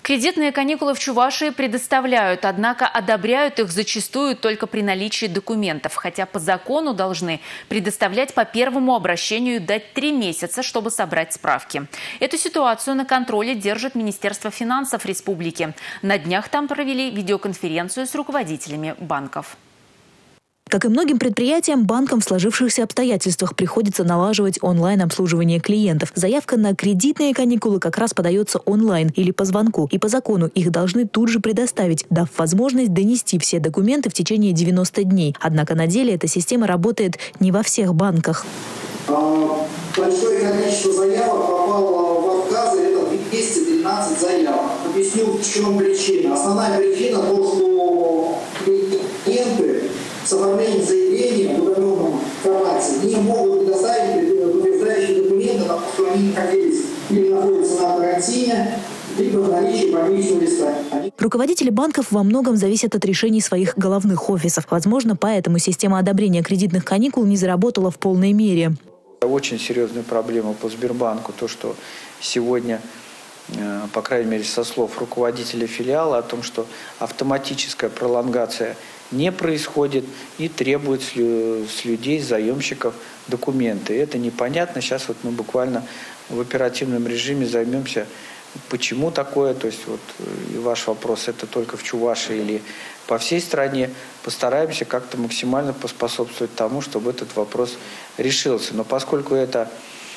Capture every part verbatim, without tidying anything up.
Кредитные каникулы в Чувашии предоставляют, однако одобряют их зачастую только при наличии документов, хотя по закону должны предоставлять по первому обращению и дать три месяца, чтобы собрать справки. Эту ситуацию на контроле держит Министерство финансов республики. На днях там провели видеоконференцию с руководителями банков. Как и многим предприятиям, банкам в сложившихся обстоятельствах приходится налаживать онлайн-обслуживание клиентов. Заявка на кредитные каникулы как раз подается онлайн или по звонку. И по закону их должны тут же предоставить, дав возможность донести все документы в течение девяноста дней. Однако на деле эта система работает не во всех банках. Большое количество заявок попало в отказы, это двести тринадцать заявок. Объясню, в чем причина. Основная причина то, что клиенты с оформлением заявления в удаленном формате не могут предоставить подтверждающие документы, потому что они находились или находятся на карантине, либо в наличии больничного листа. Руководители банков во многом зависят от решений своих головных офисов. Возможно, поэтому система одобрения кредитных каникул не заработала в полной мере. Очень серьезная проблема по Сбербанку, то, что сегодня, по крайней мере, со слов руководителя филиала, о том, что автоматическая пролонгация не происходит и требует с людей, заемщиков, документы. Это непонятно. Сейчас вот мы буквально в оперативном режиме займемся, почему такое. То есть вот и ваш вопрос, это только в Чувашии или по всей стране. Постараемся как-то максимально поспособствовать тому, чтобы этот вопрос решился. Но поскольку это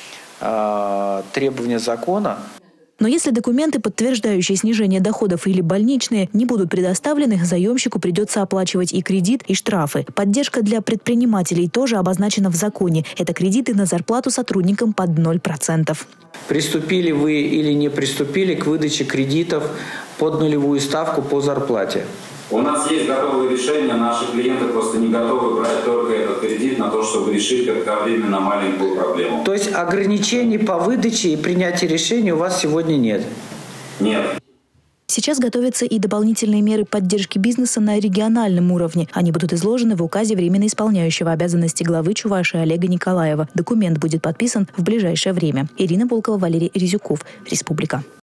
э, требование закона. Но если документы, подтверждающие снижение доходов или больничные, не будут предоставлены, заемщику придется оплачивать и кредит, и штрафы. Поддержка для предпринимателей тоже обозначена в законе. Это кредиты на зарплату сотрудникам под ноль процентов. Приступили вы или не приступили к выдаче кредитов под нулевую ставку по зарплате? У нас есть готовые решения, наши клиенты просто не готовы брать только этот кредит на то, чтобы решить кратковременно маленькую проблему. То есть ограничений по выдаче и принятию решений у вас сегодня нет? Нет. Сейчас готовятся и дополнительные меры поддержки бизнеса на региональном уровне. Они будут изложены в указе временно исполняющего обязанности главы Чувашии Олега Николаева. Документ будет подписан в ближайшее время. Ирина Волкова, Валерий Резюков. Республика.